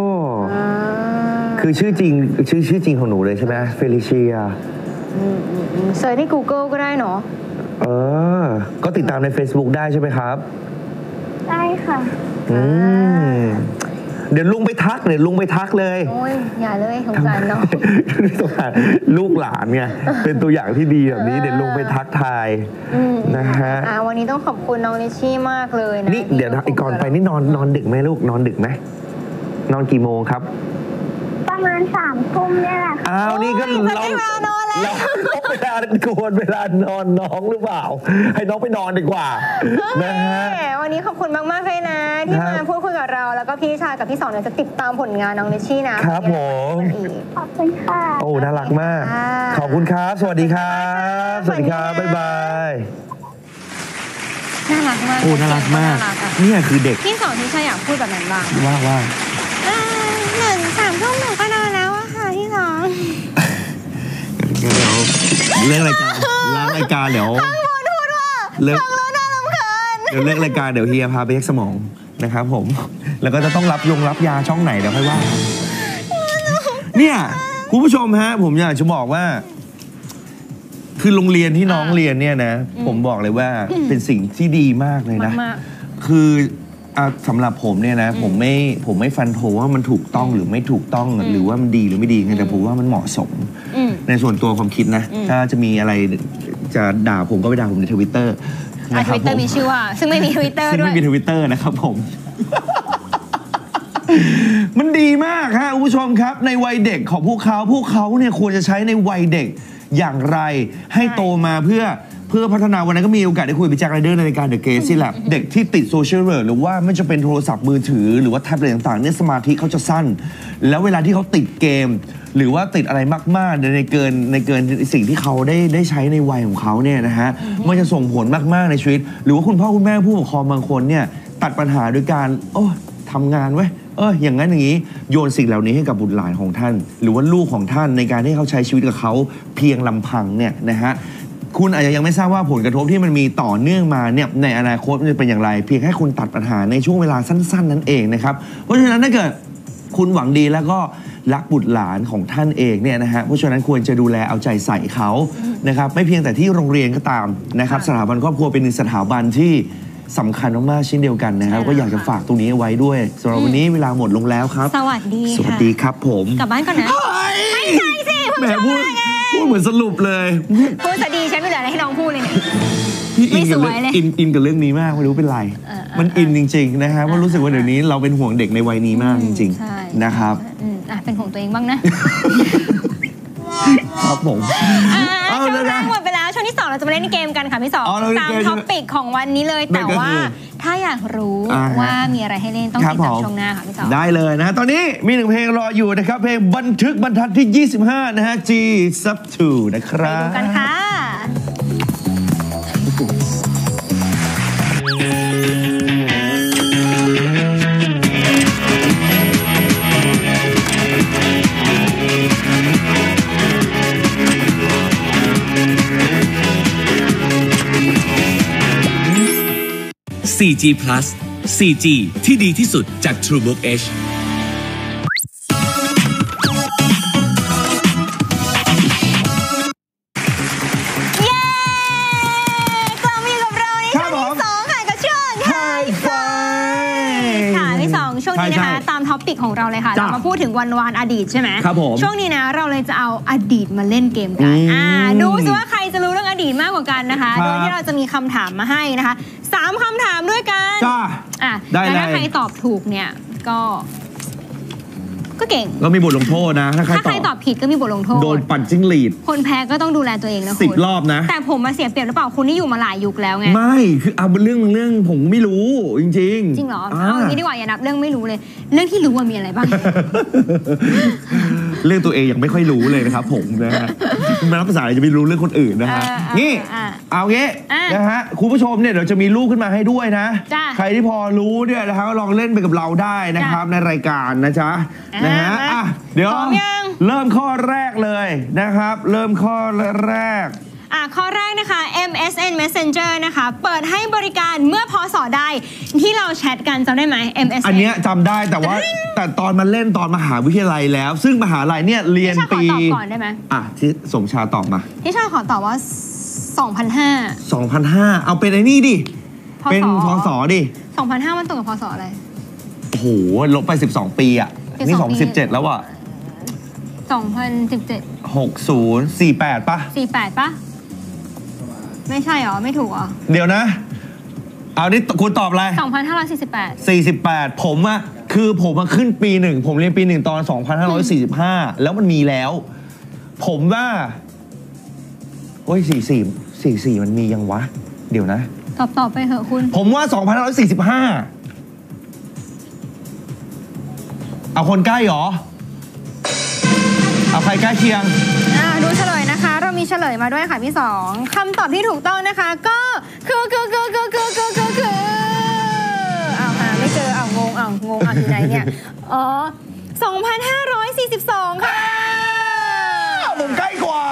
คือชื่อจริงของหนูเลยใช่ไหม Felicia เสิร์ชใน Google ก็ได้เนาะก็ติดตามใน Facebook ได้ใช่ไหมครับได้ค่ะเดี๋ยวลุงไปทักเลยโอ้ยอย่าเลยสงสารเนาะสงสารลูกหลานไงเป็นตัวอย่างที่ดีแบบนี้เดี๋ยวลุงไปทักทายนะฮะวันนี้ต้องขอบคุณน้องลิชี่มากเลยนะนี่เดี๋ยวก่อนไปนี่นอนดึกไหมลูกนอนดึกไหมนอนกี่โมงครับประมาณ3 ทุ่มเนี่ยแหละนี่ก็เราเวลานอนน้องหรือเปล่าให้น้องไปนอนดีกว่านะฮะวันนี้ขอบคุณมากๆเลยนะที่มาพูดคุยกับเราแล้วก็พี่ชายกับพี่สองเนี่ยจะติดตามผลงานน้องลิชี่นะครับผมขอบคุณค่ะโอ้น่ารักมากขอบคุณครับสวัสดีครับบ๊ายบายน่ารักมากน่ารักมากนี่คือเด็กพี่สองที่ชายอยากพูดแบบนั้นบ้างว่า 3 ทุ่มหนูก็นอนแล้วอะค่ะพี่สองเลิกรายการล้างรายการเดี๋ยวเลิกน่ารำคาญเลิกรายการเดี๋ยวเฮียพาไปเช็คสมองนะครับผมแล้วก็จะต้องรับยาช่องไหนเดี๋ยวค่อยว่าเนี่ยคุณผู้ชมฮะผมอยากจะบอกว่าคือโรงเรียนที่น้องเรียนเนี่ยนะผมบอกเลยว่าเป็นสิ่งที่ดีมากเลยนะคือสำหรับผมเนี่ยนะผมไม่ฟันธงว่ามันถูกต้องหรือไม่ถูกต้องหรือว่ามันดีหรือไม่ดีแต่ผมว่ามันเหมาะสมในส่วนตัวความคิดนะถ้าจะมีอะไรจะด่าผมก็ไปด่าผมใน Twitter Twitter มีชื่อว่าซึ่งไม่มี Twitter ด้วยซึ่งไม่มี Twitter นะครับผมมันดีมากฮะคุณผู้ชมครับในวัยเด็กของพวกเขาเนี่ยควรจะใช้ในวัยเด็กอย่างไรให้โตมาเพื่อพัฒนาวันนั้นก็มีโอกาสได้คุยกับแจ็คไรเดอร์ในรายการ The Gate ที่แหละเด็กที่ติดโซเชียลหรือว่าไม่จะเป็นโทรศัพท์มือถือหรือว่าแท็บเล็ตต่างๆเนี่ยสมาธิเขาจะสั้นแล้วเวลาที่เขาติดเกมหรือว่าติดอะไรมากๆในเกินสิ่งที่เขาได้ใช้ในวัยของเขาเนี่ยนะฮะมันจะส่งผลมากๆในชีวิตหรือว่าคุณพ่อคุณแม่ผู้ปกครองบางคนเนี่ยตัดปัญหาด้วยการทำงานไว้อย่างนั้นอย่างนี้โยนสิ่งเหล่านี้ให้กับบุตรหลานของท่านหรือว่าลูกของท่านในการที่เขาใช้ชีวิตกับเขาเพียงลำพังเนี่ยนะฮะคุณอาจจะยังไม่ทราบว่าผลกระทบที่มันมีต่อเนื่องมาเนี่ยในอนาคตมันจะเป็นอย่างไรเพียงแค่คุณตัดปัญหาในช่วงเวลาสั้นๆนั่นเองนะครับเพราะฉะนั้นถ้าเกิดคุณหวังดีแล้วก็รักบุตรหลานของท่านเองเนี่ยนะฮะเพราะฉะนั้นควรจะดูแลเอาใจใส่เขานะครับไม่เพียงแต่ที่โรงเรียนก็ตามนะครับสถาบันครอบครัวเป็นสถาบันที่สำคัญมากๆเช่นเดียวกันนะครับก็อยากจะฝากตรงนี้ไว้ด้วยสำหรับวันนี้เวลาหมดลงแล้วครับสวัสดีครับผมกลับบ้านก่อนนะไม่ใช่สิแหมพูดเหมือนสรุปเลยพูดซะดีฉันไม่เหลืออะไรให้น้องพูดเลยเนี่ยไม่สวยเลยอินกับเรื่องนี้มากไม่รู้เป็นไรมันอินจริงๆนะครับว่ารู้สึกว่าเดี๋ยวนี้เราเป็นห่วงเด็กในวัยนี้มากจริงๆนะครับเป็นห่วงตัวเองบ้างนะครับผมช่วงแรกหมดไปแล้วช่วงที่2เราจะมาเล่นเกมกันค่ะพี่สองตามท็อปิกของวันนี้เลยแต่ว่าถ้าอยากรู้ว่ามีอะไรให้เล่นต้องติดตามช่วงหน้าค่ะพี่สองได้เลยนะตอนนี้มี1เพลงรออยู่นะครับเพลงบันทึกบรรทัดที่25นะฮะ G Sub 2 นะครับไปดูกันค่ะ 4G Plus 4G ที่ดีที่สุดจาก TrueBook Edge ช่วงนี้นะคะตามท็อปิกของเราเลยค่ะเรามาพูดถึงวันวานอดีตใช่ไหมครับผมช่วงนี้นะเราเลยจะเอาอดีตมาเล่นเกมกันดูซิว่าใครจะรู้เรื่องอดีตมากกว่ากันนะคะโดยที่เราจะมีคำถามมาให้นะคะ3 คำถามด้วยกันแล้วถ้าใครตอบถูกเนี่ยก็เก่งก็มีบทลงโทษนะถ้าใครตอบผิดก็มีบทลงโทษโดนปั่นจิ้งหรีดคนแพ้ก็ต้องดูแลตัวเองนะคุณ 10 รอบนะแต่ผมมาเสียเปรียบหรือเปล่าคุณนี่อยู่มาหลายยุคแล้วไงไม่คือเอาเรื่องผมไม่รู้จริงจริงเหรอเอาอย่างนี้ดีกว่าอย่านับเรื่องไม่รู้เลยเรื่องที่รู้ว่ามีอะไรบ้างเรื่องตัวเองยังไม่ค่อยรู้เลยนะครับผมนะฮะมานับภาษาจะไม่รู้เรื่องคนอื่นนะฮะนี่เอางี้นะฮะคุณผู้ชมเนี่ยเดี๋ยวจะมีรูปขึ้นมาให้ด้วยนะใครที่พอรู้เนี่ยนะครับลองเล่นไปกับเราได้นะครับในรายการนะจ๊ะนะฮะเดี๋ยวเริ่มข้อแรกเลยนะครับเริ่มข้อแรกข้อแรกนะคะ MSN Messenger นะคะเปิดให้บริการเมื่อพศใดที่เราแชทกันจำได้ไหม MSN อันเนี้ยจำได้แต่ตอนมาเล่นตอนมหาวิทยาลัยแล้วซึ่งมหาลัยเนี่ยเรียนปีขอตอบก่อนได้ไหมที่สมชาตอบมาที่ชาขอตอบว่า 2005เอาเป็นไอ้นี่ดิเป็นพศดิ 2005มันตรงกับพศอะไรโอ้โหลบไป12 ปีอ่ะนี่2017แล้วอ่ะ 2017 6048ป่ะ 48ป่ะไม่ใช่หรอไม่ถูกหรอเดี๋ยวนะเอานี่คุณตอบอะไร 2548 ผมอะคือผมมาขึ้นปี1ผมเรียนปี1ตอน2545แล้วมันมีแล้วผมว่าโอ้ย44มันมียังวะเดี๋ยวนะตอบไปเหอะคุณผมว่า2545เอาคนใกล้หรอเอาใครใกล้เคียงดูเฉลยนะคะเรามีเฉลยมาด้วยค่ะพี่2คำตอบที่ถูกต้องนะคะก็คือหาไม่เจองงอยู่ไหนเนี่ย2542ค่ะผมใกล้กว่า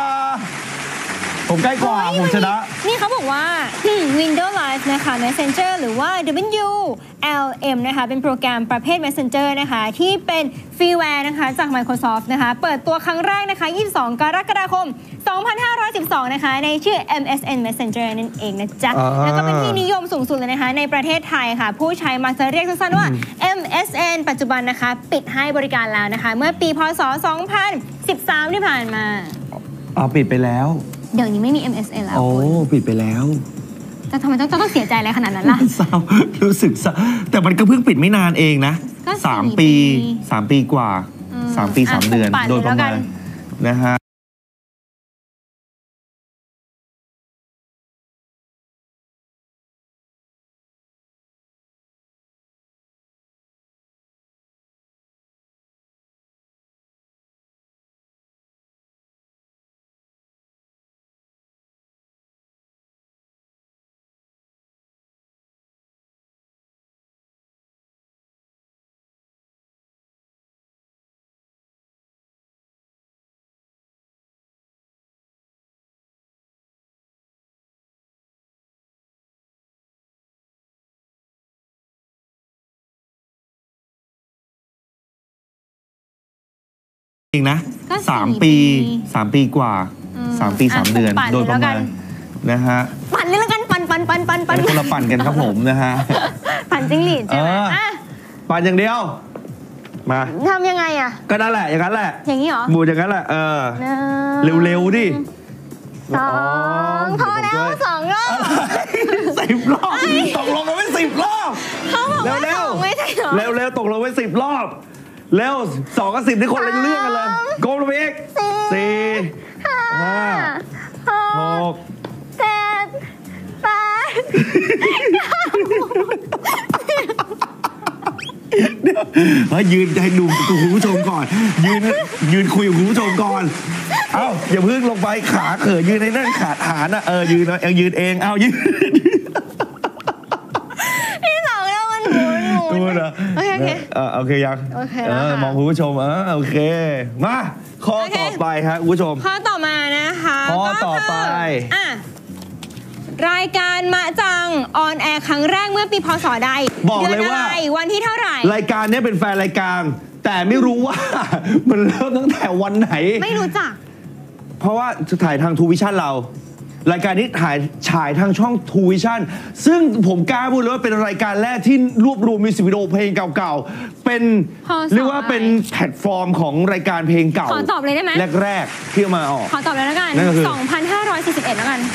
ผมชนะนี่เขาบอกว่า Windows Live นะคะ Messenger หรือว่า WLM นะคะเป็นโปรแกรมประเภท Messenger นะคะที่เป็นฟรีแวร์นะคะจาก Microsoft นะคะเปิดตัวครั้งแรกนะคะ22 กรกฎาคม 2512นะคะในชื่อ MSN Messenger นั่นเองนะจ๊ะแล้วก็เป็นที่นิยมสูงสุดเลยนะคะในประเทศไทยค่ะผู้ใช้มักจะเรียกสั้นๆว่า MSN ปัจจุบันนะคะปิดให้บริการแล้วนะคะเมื่อปีพศ 2013 ที่ผ่านมาปิดไปแล้วเดี๋ยวนี้ไม่มี MSN แล้วปิดไปแล้วแต่ทำไมต้องเสียใจอะไรขนาดนั้นล่ะเศร้ารู้สึกเศร้าแต่มันก็เพิ่งปิดไม่นานเองนะ3 ปีกว่า3 ปี 3 เดือนโดยประมาณนะฮะเองนะ3 ปีกว่า3 ปี 3 เดือนโดยประมาณนะฮะปั่นเลยแล้วกันปั่นคนละปั่นกันครับผมนะฮะปั่นจิ้งหรีดใช่ไหมปั่นอย่างเดียวมาทำยังไงอ่ะก็นั่นแหละอย่างนั้นแหละอย่างนี้เหรอหมูอย่างนั้นแหละเร็วดิ 2พอแล้ว2 รอบ 10 รอบตกลงกันไว้10 รอบเขาบอกว่า2ไม่ใช่หรอเร็วตกลงไว้10 รอบเร็ว2 กับ 10นี่คนละเรื่องกันเลยโกลไปอีก4 5 6 7 8 เดี๋ยวยืนให้ดูคุณผู้ชมก่อนยืนคุยกับคุณผู้ชมก่อนอย่าเพิ่งลงไปขาเขินยืนในนั่งขาหานะยืนเองยืนที่2แล้วมันหมุนโอเคยังมองคุณผู้ชมโอเคมาข้อต่อไปครับคุณผู้ชมข้อต่อมานะคะข้อต่อไปรายการมะจังออนแอร์ครั้งแรกเมื่อปีพศใดบอกเลยว่าวันที่เท่าไหร่รายการนี้เป็นแฟนรายการแต่ไม่รู้ว่า มันเริ่มตั้งแต่วันไหนไม่รู้จักเพราะว่าจะถ่ายทางทูวิชั่นเรารายการนี้ฉายทางช่องทูวิชั่นซึ่งผมกล้าพูดเลยว่าเป็นรายการแรกที่รวบรวมมิวสิกวิดีโอเพลงเก่าๆเป็นเรียกว่าเป็นแพลตฟอร์มของรายการเพลงเก่าขอตอบเลยได้ไหมแรกๆที่มาออกขอตอบเลยแล้วกัน2541แล้วกัน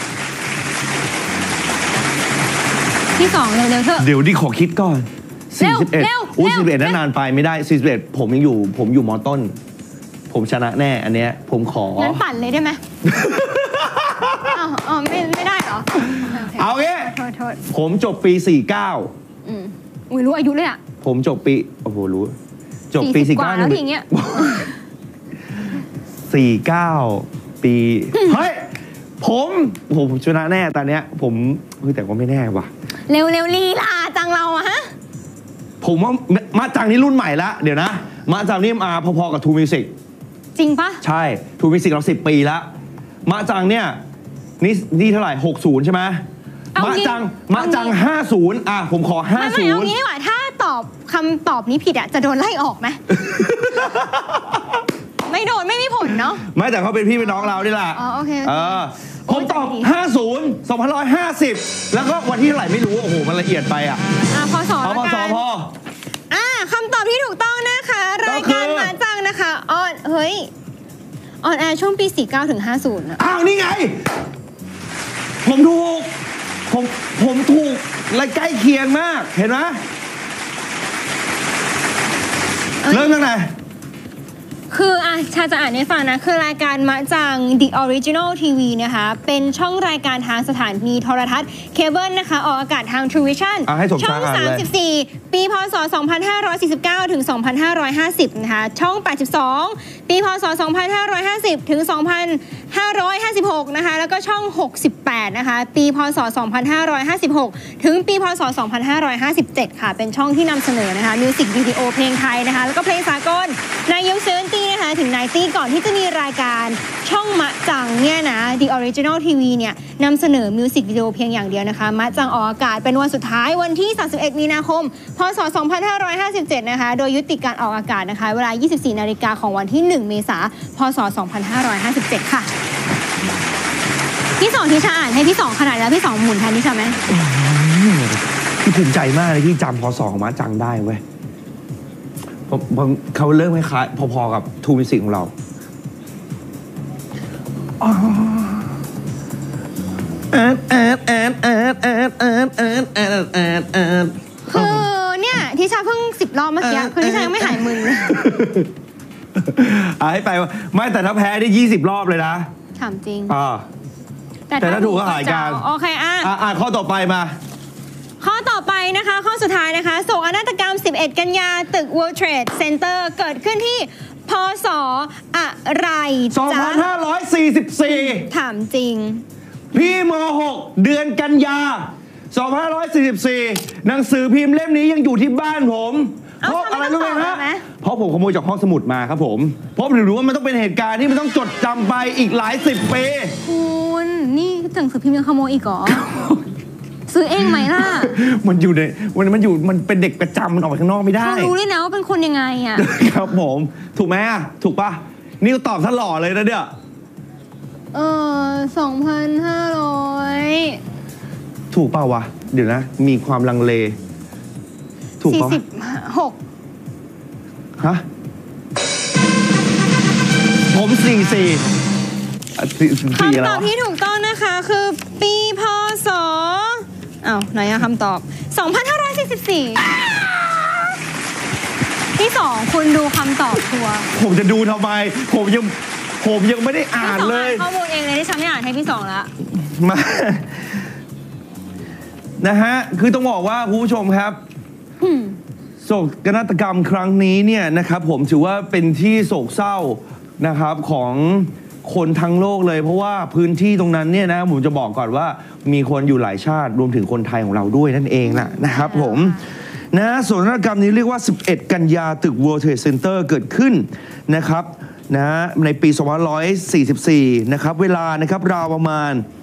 ที่2เร็วๆเถอะเดี๋ยวดิขอคิดก่อน41โอ้41นั้นนานไปไม่ได้41ผมอยู่ม.ต้นผมชนะแน่อันเนี้ยผมของั้นปั่นเลยได้ไหมอ๋อไม่ได้เหรอเอางี้ผมจบปี49 รู้อายุเลยอ่ะผมจบปีโอ้โหรู้จบปี49 แล้วทีเงี้ย 49ปีเฮ้ยผมชนะแน่ตอนเนี้ยผมแต่ก็ไม่แน่ว่ะเร็วลีลาจังเราอะฮะผมว่ามาจังนี่รุ่นใหม่ละเดี๋ยวนะมาจังนี่มาพอๆกับทูมิวสิกจริงปะใช่ทูมิวสิกเรา10 ปีแล้วมาจังเนี่ยนี่เท่าไหร่60ใช่ไหมมาจัง50ผมขอ50 ไม่เอางี้ดีกว่าถ้าตอบคำตอบนี้ผิดอะจะโดนไล่ออกไหม ไม่โดนไม่มีผลเนาะไม่แต่เขาเป็นพี่เป็นน้องเราดิล่ะโอเคผมตอบ50 2550แล้วก็วันที่เท่าไหร่ไม่รู้โอ้โหมันละเอียดไปพศพอคำตอบที่ถูกต้องนะคะรายการมาจังนะคะออนแอร์ช่วงปี49ถึง50 อ้าวนี่ไงผมถูกและใกล้เคียงมากเห็นไหมเริ่มตั้งแต่คือชาจะอ่านให้ฟังนะคือรายการมะจัง The Original TV นะคะเป็นช่องรายการทางสถานีโทรทัศน์เคเบิลนะคะออกอากาศทาง True Vision ช่อง34ปีพศ2549ถึง2550นะคะช่อง82ปีพศ2550ถึง2556นะคะแล้วก็ช่อง68นะคะปีพศ2556ถึงปีพศ2557ค่ะเป็นช่องที่นำเสนอนะคะมิวสิกวิดีโอเพลงไทยนะคะแล้วก็เพลงสากลในยุค70นะคะถึง90ก่อนที่จะมีรายการช่องมะจังเนี่ยนะ The Original TV เนี่ยนำเสนอมิวสิกวิดีโอเพียงอย่างเดียวนะคะมะจังออกอากาศเป็นวันสุดท้ายวันที่31มีนาคมพศ2557นะคะโดยยุติการออกอากาศนะคะเวลา 24 นาฬิกาของวันที่1เมษายนพศ2557ค่ะพี่2ที่ชาอ่านให้พี่2ขนาดแล้วพี่2หมุนแทนที่ชาไหมพี่ภูมิใจมากเลยที่จำพศของมะจังได้เว้ยเขาเริ่มคล้ายพอๆกับทูมิวสิกของเราคือเนี่ยทิชาเพิ่ง10 รอบเมื่อกี้คือทิชายังไม่หายมึนเลยให้ไปไม่แต่ถ้าแพ้ได้20 รอบเลยนะถามจริงแต่ถ้าถูกก็หายการโอเคข้อต่อไปมาข้อต่อไปนะคะข้อสุดท้ายนะคะโศกนาฏกรรม11 กันยาตึก World Trade Center เกิดขึ้นที่พ.ศ. อะไร 2544 ถามจริงพี่ม.6 เดือนกันยา2544หนังสือพิมพ์เล่มนี้ยังอยู่ที่บ้านผมเพราะอะไรรู้ไหมฮะเพราะผมขโมยจากห้องสมุดมาครับผมเพราะผมรู้ว่ามันต้องเป็นเหตุการณ์ที่มันต้องจดจำไปอีกหลาย10 ปีคุณนี่หนังสือพิมพ์ยังขโมยอีกเหรอซื้อเองไหมล่ะมันอยู่ในมันเป็นเด็กประจำมันออกไปข้างนอกไม่ได้เขารู้เลยนะว่าเป็นคนยังไงครับผมถูกไหมถูกปะนี่ตอบท่านหล่อเลยนะเนี่ย 2,500 ถูกเปล่าวะเดี๋ยวนะมีความลังเลถูกปะ 46 ฮะผม44 คำตอบที่ถูกต้องนะคะคือปีพ.ศ. ไหนคำตอบ2544ที่2คุณดูคำตอบชัวร์ผมจะดูทำไมผมยังไม่ได้อ่านเลยข้อมูลเองเลยที่ฉันไม่อ่านให้พี่2แล้วมานะฮะคือต้องบอกว่าคุณผู้ชมครับโศกนาฏกรรมครั้งนี้เนี่ยนะครับผมถือว่าเป็นที่โศกเศร้านะครับของคนทั้งโลกเลยเพราะว่าพื้นที่ตรงนั้นเนี่ยนะผมจะบอกก่อนว่ามีคนอยู่หลายชาติรวมถึงคนไทยของเราด้วยนั่นเองนะครับผมนะโศกนาฏกรรมนี้เรียกว่า11 กันยาตึก World Trade Center เกิดขึ้นนะครับนะในปี2544นะครับเวลานะครับราวประมาณ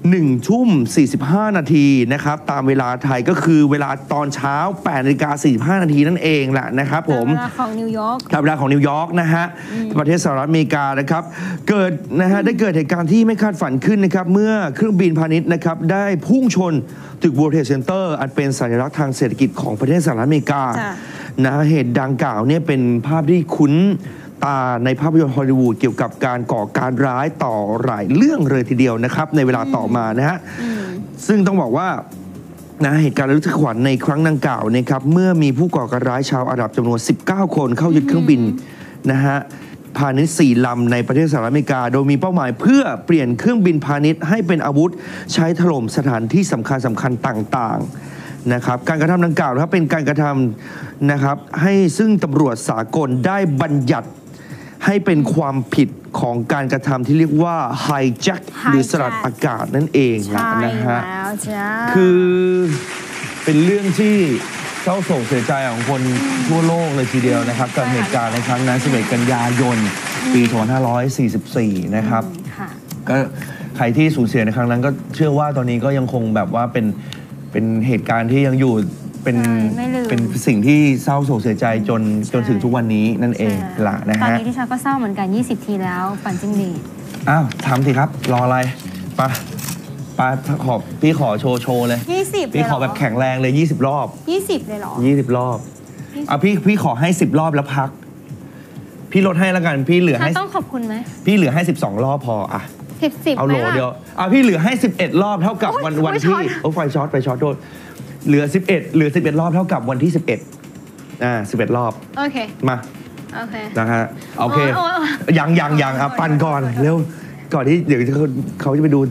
1 ทุ่ม 45 นาทีนะครับตามเวลาไทยก็คือเวลาตอนเช้า 8:45 นาทีนั่นเองแหละนะครับผมเวลาของนิวยอร์กตามเวลาของนิวยอร์กนะฮะประเทศสหรัฐอเมริกานะครับเกิดนะฮะได้เกิดเหตุการณ์ที่ไม่คาดฝันขึ้นนะครับเมื่อเครื่องบินพาณิชย์นะครับได้พุ่งชนตึก World Trade Center อันเป็นสัญลักษณ์ทางเศรษฐกิจของประเทศสหรัฐอเมริกานะเหตุดังกล่าวเนี่ยเป็นภาพที่คุ้นตาในภาพยนตร์ฮอลลีวูดเกี่ยวกับการก่อการร้ายต่อหลายเรื่องเลยทีเดียวนะครับในเวลาต่อมานะฮะซึ่งต้องบอกว่านะเหตุการณ์ระทึกขวัญในครั้งดังกล่าวนะครับเมื่อมีผู้ก่อการร้ายชาวอาหรับจำนวน19 คนเข้ายึดเครื่องบินนะฮะพาณิชย์4 ลำในประเทศสหรัฐอเมริกาโดยมีเป้าหมายเพื่อเปลี่ยนเครื่องบินพาณิชย์ให้เป็นอาวุธใช้ถล่มสถานที่สำคัญต่างๆนะครับการกระทำดังกล่าวนะครับเป็นการกระทำนะครับให้ซึ่งตำรวจสากลได้บัญญัติให้เป็นความผิดของการกระทำที่เรียกว่า hijack หรือสลัดอากาศนั่นเองนะฮะคือเป็นเรื่องที่เศร้าโศกเสียใจของคนทั่วโลกเลยทีเดียวนะครับกับเหตุการณ์ในครั้งนั้น11 กันยายน ปี 2544 นะครับก็ใครที่สูญเสียในครั้งนั้นก็เชื่อว่าตอนนี้ก็ยังคงแบบว่าเป็นเหตุการณ์ที่ยังอยู่เป็นสิ่งที่เศร้าโศกเสียใจจนถึงทุกวันนี้นั่นเองละนะฮะตอนนี้ที่ฉันก็เศร้าเหมือนกัน20 ทีแล้วปั่นจิ้งหรีดอ้าวทำสิครับรออะไรปะพี่ขอโชว์เลย 20 พี่ขอแบบแข็งแรงเลย20 รอบ 20เลยเหรอ 20 รอบพี่ขอให้10 รอบแล้วพักพี่ลดให้แล้วกันพี่เหลือให้ต้องขอบคุณไหมพี่เหลือให้12 รอบพออ่ะ 10 เอาโหลเดียวพี่เหลือให้11 รอบเท่ากับวันที่ไฟช็อตโทษเหลือ11 รอบเท่ากับวันที่11 รอบโอเคมาโอเคนะฮะโอเคยังปั่นก่อนเร็วก่อนที่เดี๋ยวเขาจะไปดู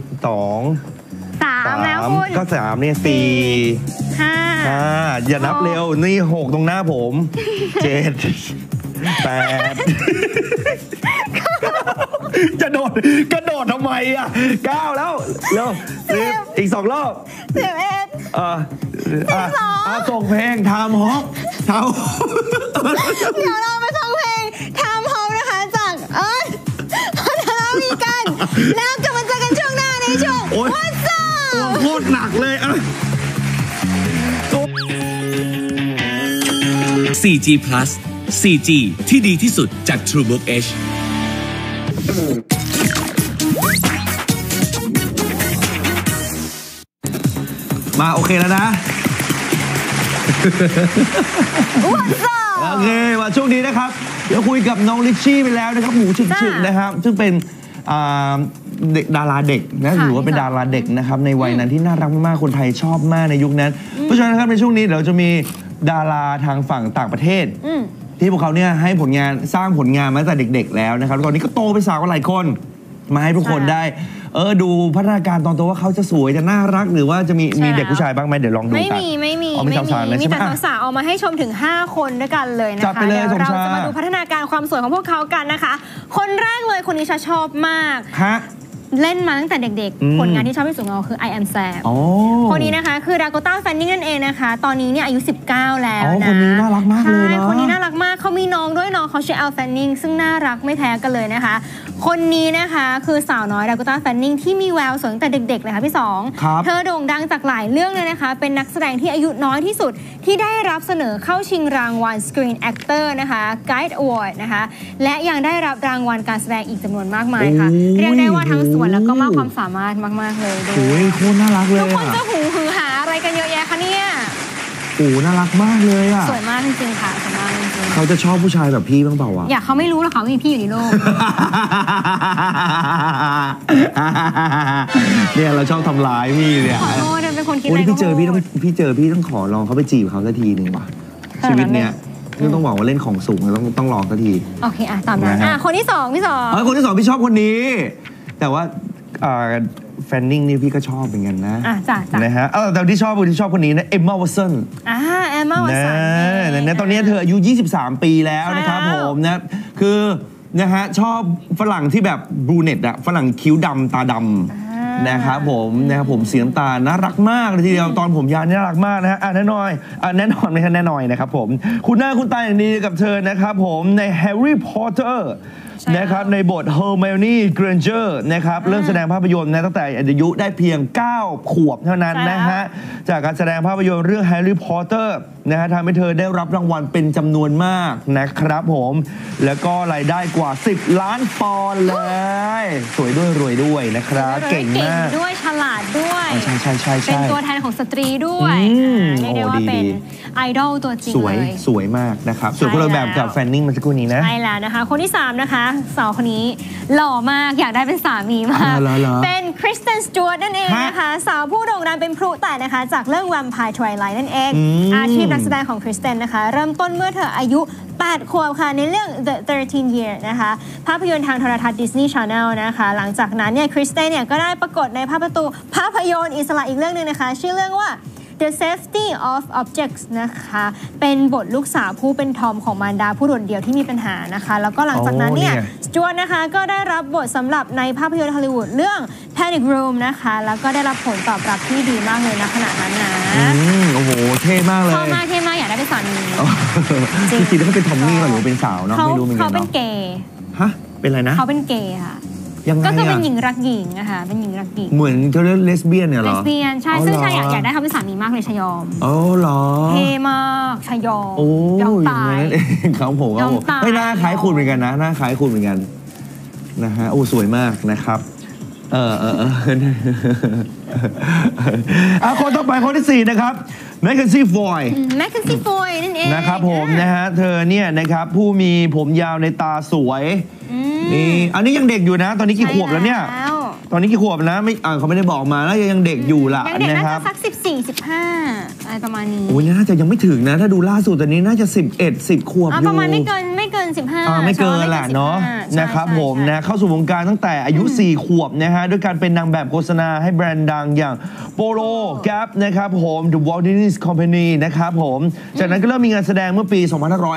3แล้วคุณก็3เนี่ย4 5อย่านับเร็วนี่6ตรงหน้าผม7 8จะกระโดดทำไมอ่ะ9แล้วเร็ว10อีก2 รอบ11ส่งเพลงทำฮอปเดี๋ยวเราไปฟังเพลงทำฮอปนะคะจากพัฒนามีกันแล้วกลับมาเจอกันช่วงหน้าในช่วง What's Up โคตรหนักเลย 4G Plus 4G ที่ดีที่สุดจาก TrueBook H มาโอเคแล้วนะโอเคมาช่วงนี้นะครับเดี๋ยวคุยกับน้องลิชชี่ไปแล้วนะครับหมูฉึกๆนะครับซึ่งเป็นเด็กดาราเด็กนะถือว่าเป็นดาราเด็กนะครับในวัยนั้นที่น่ารักมากๆคนไทยชอบมากในยุคนั้นเพราะฉะนั้นนะครับในช่วงนี้เดี๋ยวจะมีดาราทางฝั่งต่างประเทศที่พวกเขาเนี่ยให้ผลงานสร้างผลงานมาตั้งแต่เด็กๆแล้วนะครับตอนนี้ก็โตไปสาวกันหลายคนมาให้ทุกคนได้ดูพัฒนาการตอนโตว่าเขาจะสวยจะน่ารักหรือว่าจะมีเด็กผู้ชายบ้างไหมเดี๋ยวลองดูกันไม่มีมีแต่สาวเอามาให้ชมถึง5 คนด้วยกันเลยนะคะเดี๋ยวเราจะมาดูพัฒนาการความสวยของพวกเขากันนะคะคนแรกเลยคนนี้ชอบมากเล่นมาตั้งแต่เด็กๆผลงานที่ชอบที่สุดของเราคือ I Am Sam คนนี้นะคะคือ Dakota Fanning นั่นเองนะคะตอนนี้เนี่ยอายุ19แล้วนะคนนี้น่ารักมากเลยนะคนนี้น่ารักมากเขามีน้องด้วยน้องเขาชื่อ Elle Fanning ซึ่งน่ารักไม่แพ้กันเลยนะคะคนนี้นะคะคือสาวน้อย Dakota Fanning ที่มีแววสวยตั้งแต่เด็กๆเลยค่ะพี่2เธอโด่งดังจากหลายเรื่องเลยนะคะเป็นนักแสดงที่อายุน้อยที่สุดที่ได้รับเสนอเข้าชิงรางวัล Screen Actor นะคะ Guide Award นะคะและยังได้รับรางวัลการแสดงอีกจำนวนมากมายค่ะเรียกได้ว่าทั้งสวยแล้วก็มากความสามารถมากๆเลยโอ้ยโคตรน่ารักเลยทุกคนจะหูหือหาอะไรกันเยอะแยะคะเนี่ยโอ้น่ารักมากเลยอ่ะสวยมากจริงๆค่ะสวยมากจริงๆเขาจะชอบผู้ชายแบบพี่บ้างเปล่าวะอยากเขาไม่รู้หรอกเขามีพี่อยู่ในโลกเนี่ยเราชอบทำร้ายพี่เนี่ยขอโทษเป็นคนคิดอะไรพี่เจอพี่ต้องขอลองเขาไปจีบเขาสักทีหนึ่งว่ะชีวิตเนี้ยต้องบอกว่าเล่นของสูงต้องลองสักทีโอเคตามนั้นคนที่2พี่2 คนที่2พี่ชอบคนนี้แต่ว่าแฟนนิ่งนี่พี่ก็ชอบเหมือนกันนะนะฮะแต่ที่ชอบคนนี้นะเอมม่า วัตสันเอมม่า วัตสันเนี่ยตอนนี้เธออายุ23 ปีแล้วนะครับผมนะคือนะฮะชอบฝรั่งที่แบบบรูเนตอะฝรั่งคิ้วดำตาดำนะครับผมสีน้ำตาลน่ารักมากเลยทีเดียวตอนผมยาวน่ารักมากนะฮะแน่นอนไม่ใช่แน่นอนนะครับผมคุณหน้าคุณตาอย่างนี้กับเธอนะครับผมในแฮร์รี่พอตเตอร์นะครับในบท Hermione Granger นะครับเริ่มแสดงภาพยนตร์นะตั้งแต่อายุได้เพียง 9 ขวบเท่านั้นนะฮะจากการแสดงภาพยนตร์เรื่อง Harry Potter นะฮะทำให้เธอได้รับรางวัลเป็นจำนวนมากนะครับผมแล้วก็รายได้กว่า10 ล้านปอนด์เลยสวยด้วยรวยด้วยนะครับเก่งมากด้วยฉลาดด้วยใช่เป็นตัวแทนของสตรีด้วยเรียกได้ว่าเป็นไอดอลตัวจริงเลยสวยมากนะครับส่วนคนละแบบกับแฟนนิ่งเมื่อสักครู่นี้นะใช่แล้วนะคะคนที่3นะคะสาวคนนี้หล่อมากอยากได้เป็นสามีมากเป็นคริสเตนสจวตนั่นเองนะคะสาวผู้โด่งดังเป็นพลุแตกนะคะจากเรื่อง Vampire Twilight นั่นเองอาชีพนักแสดงของคริสเตนนะคะเริ่มต้นเมื่อเธออายุ8 ขวบค่ะในเรื่อง The 13 Year นะคะภาพยนตร์ทางโทรทัศน์ Disney Channel นะคะหลังจากนั้นเนี่ยคริสเตนเนี่ยก็ได้ปรากฏในภาพยนตร์อิสระอีกเรื่องนึงนะคะชื่อเรื่องว่า The Safety of Objects นะคะเป็นบทลูกสาวผู้เป็นทอมของมารดาผู้โดดเดี่ยวที่มีปัญหานะคะแล้วก็หลังจากนั้นเนี่ยสจวตนะคะก็ได้รับบทสำหรับในภาพยนตร์ฮอลลีวูดเรื่อง Panic Room นะคะแล้วก็ได้รับผลตอบรับที่ดีมากเลยนะขณะนั้นนะโอ้โหเท่มากเลยชอบมากเท่มากอยากได้เป็นสามีจริงๆเขาเป็นทอมมี่หรือเป็นสาวเนาะไม่รู้เหมือนกันเขาเป็นเกย์ฮะเป็นอะไรนะเขาเป็นเกย์ค่ะก็คือเป็นหญิงรักหญิงอะค่ะเป็นหญิงรักหญิงเหมือนเขาเรียกเลสเบี้ยนเนี่ยหรอเลสเบี้ยนใช่ซึ่งชายอยากได้เขาเป็นสามีมากเลยชยอมอ๋อเหรอเท่มากชยอมยอมตายเขาผมไม่น่าคล้ายคุณเหมือนกันนะน่าคล้ายคุณเหมือนกันนะฮะโอ้สวยมากนะครับคนต่อไปคนที่4นะครับแมคเคนซี่ฟอยนั่นเองนะครับผมนะฮะเธอเนี่ยนะครับผู้มีผมยาวในตาสวยนี่อันนี้ยังเด็กอยู่นะตอนนี้กี่ขวบแล้วเนี่ยตอนนี้กี่ขวบนะไม่เขาไม่ได้บอกมาแล้วยังเด็กอยู่ล่ะนะครับสัก14-15อะไรประมาณนี้โอ้ยน่าจะยังไม่ถึงนะถ้าดูล่าสุดตอนนี้น่าจะ10 ขวบอยู่ประมาณไม่เกิน15 ไม่เกินแหละเนาะนะครับผมนะเข้าสู่วงการตั้งแต่อายุ4 ขวบนะฮะด้วยการเป็นนางแบบโฆษณาให้แบรนด์ดังอย่างโปโลแกปนะครับผม The Walt Disney Company นะครับผมจากนั้นก็เริ่มมีงานแสดงเมื่อปี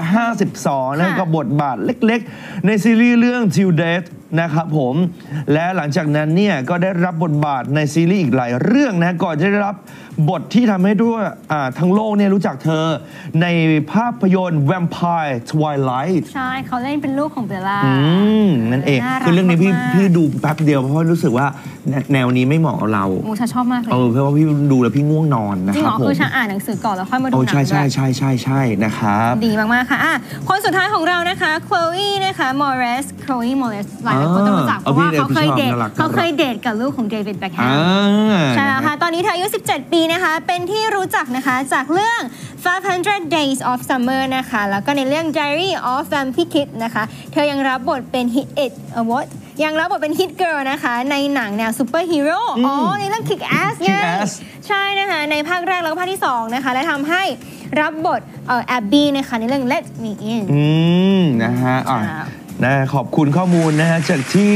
2552นะกับบทบาทเล็กๆในซีรีส์เรื่อง Till Death นะครับผมและหลังจากนั้นเนี่ยก็ได้รับบทบาทในซีรีส์อีกหลายเรื่องนะก่อนจะได้รับบทที่ทำให้ด้วยทั้งโลกเนี่ยรู้จักเธอในภาพยนตร์ Vampire Twilight ใช่เขาเล่นเป็นลูกของเบลล่านั่นเองคือเรื่องนี้พี่ดูแป๊บเดียวเพราะรู้สึกว่าแนวนี้ไม่เหมาะกับเราโอ้ฉันชอบมากเลยเพราะว่าพี่ดูแล้วพี่ง่วงนอนนะครับผมคือฉันอ่านหนังสือก่อนแล้วค่อยมาดูหนังใช่นะครับดีมากๆค่ะคนสุดท้ายของเรานะคะโคลอีนะคะมอริสหลายคนต้องรู้จักเพราะว่าเขาเคยเดทกับลูกของเดวิดแบ็คแฮมใช่แล้วค่ะตอนนี้เธออายุ17 ปีนะคะเป็นที่รู้จักนะคะจากเรื่อง 500 Days of Summer นะคะแล้วก็ในเรื่อง Diary of Vampire Kid นะคะเธอยังรับบทเป็นยังรับบทเป็นฮิตเกิร์ลนะคะในหนังแนวซูเปอร์ฮีโร่ในเรื่อง Kick Ass ไงใช่นะคะในภาคแรกแล้วก็ภาคที่2นะคะและทำให้รับบทแอบบี้นะคะในเรื่อง Let Me In นะฮะขอบคุณข้อมูลนะฮะจากที่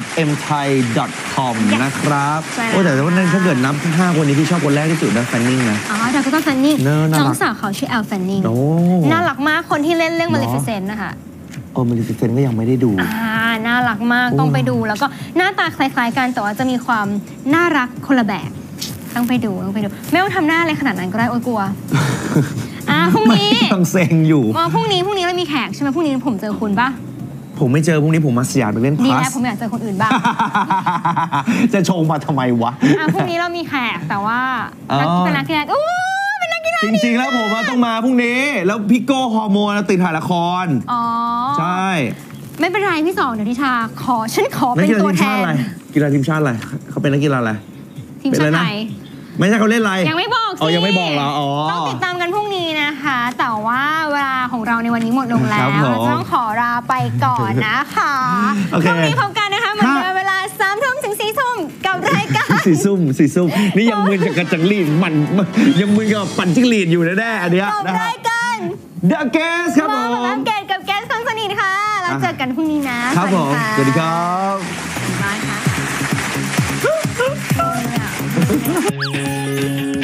mthai.com นะครับโอ้แต่ว่าถ้าเกิดนับ5 คนนี้พี่ชอบคนแรกที่สุดนะแฟนนิ่งนะแต่ก็ต้องแฟนนิ่งน้องสาวเขาชื่อแอลแฟนนิ่งน่ารักมากคนที่เล่นเรื่อง Maleficent นะคะ Maleficent ก็ยังไม่ได้ดูน่ารักมากต้องไปดูแล้วก็หน้าตาคล้ายๆกันแต่ว่าจะมีความน่ารักคนละแบบต้องไปดูไม่ต้องทำหน้าอะไรขนาดนั้นก็ได้โอ้ยกลัวพรุ่งนี้ต้องเซ็งอยู่พรุ่งนี้เรามีแขกใช่ไหมพรุ่งนี้ผมเจอคุณปะผมไม่เจอพรุ่งนี้ผมมาสยามไปเล่นพาสดีแล้วผมอยากเจอคนอื่นบ้างจะชงมาทำไมวะพรุ่งนี้เรามีแขกแต่ว่าเป็นนักกีฬาจริงๆแล้วผมต้องมาพรุ่งนี้แล้วพี่โก้ฮอร์โมนติดถ่ายละครใช่ไม่เป็นไรพี่สองเดี๋ยวทิชาฉันขอเป็นตัวแทนกีฬาทีมชาติอะไรเขาเป็นนักกีฬาอะไรทีมชาติไทยไม่ใช่เขาเล่นอะไรยังไม่บอกยังไม่บอกเหรอต้องติดตามกันพรุ่งนี้นะคะแต่ว่าเวลาของเราในวันนี้หมดลงแล้วต้องขอลาไปก่อนนะคะพรุ่งนี้พบกันนะคะเหมือนเดิมเวลา3 ทุ่มถึง4 ทุ่มกับรายการ 4 ทุ่มนี่ยังมึนกับกระจังลีดมันยังมึนกับปั่นจิ้งหรีดอยู่แน่ๆอันเนี้ยกับรายการ The Guest ครับผมมาเกตกับแกสคนสนิทค่ะแล้วเจอกันพรุ่งนี้นะครับผมสวัสดีครับบ๊ายบายค่ะ